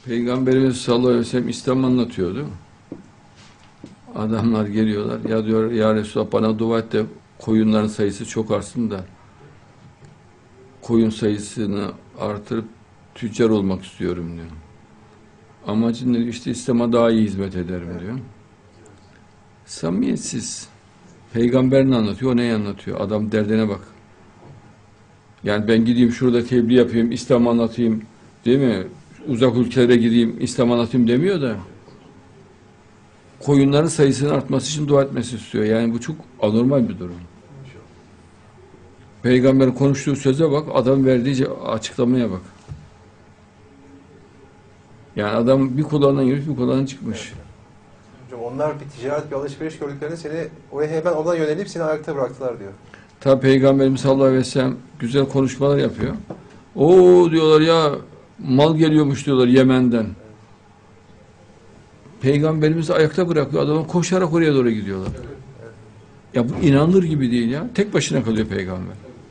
Peygamberimiz sallallahu aleyhi ve sellem İslam anlatıyordu. Adamlar geliyorlar. Ya diyor ya Resulallah bana dua et de koyunların sayısı çok artsın da koyun sayısını artırıp tüccar olmak istiyorum diyor. Amacın ne? İşte İslam'a daha iyi hizmet ederim diyor. Samimiyetsiz. Peygamber ne anlatıyor? O neyi anlatıyor? Adam derdine bak. Yani ben gideyim şurada tebliğ yapayım, İslam anlatayım, değil mi? Uzak ülkelere gideyim, İslam anlatayım demiyor da koyunların sayısının artması için dua etmesi istiyor. Yani bu çok anormal bir durum. Peygamberin konuştuğu söze bak, adam verdiği açıklamaya bak. Yani adam bir kulağından girmiş, bir kulağından çıkmış. Hocam onlar bir ticaret, bir alışveriş gördüklerinde seni oraya hemen ona yönelip seni ayakta bıraktılar diyor. Tabi Peygamberimiz sallallahu aleyhi ve sellem güzel konuşmalar yapıyor. Oo diyorlar ya mal geliyormuş diyorlar Yemen'den. Peygamberimizi ayakta bırakıyor. Adamı koşarak oraya doğru gidiyorlar. Ya bu inanılır gibi değil ya. Tek başına kalıyor peygamber.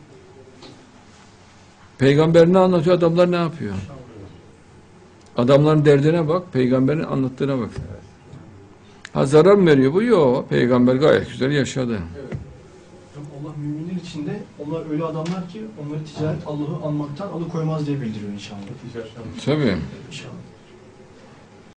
Peygamber ne anlatıyor? Adamlar ne yapıyor? Adamların derdine bak. Peygamberin anlattığına bak. Ha zarar mı veriyor bu? Yok. Peygamber gayet güzel yaşadı. Evet. Allah müminler içinde onlar öyle adamlar ki onları ticaret Allah'ı anmaktan alıkoymaz diye bildiriyor inşallah. Tabii. İnşallah.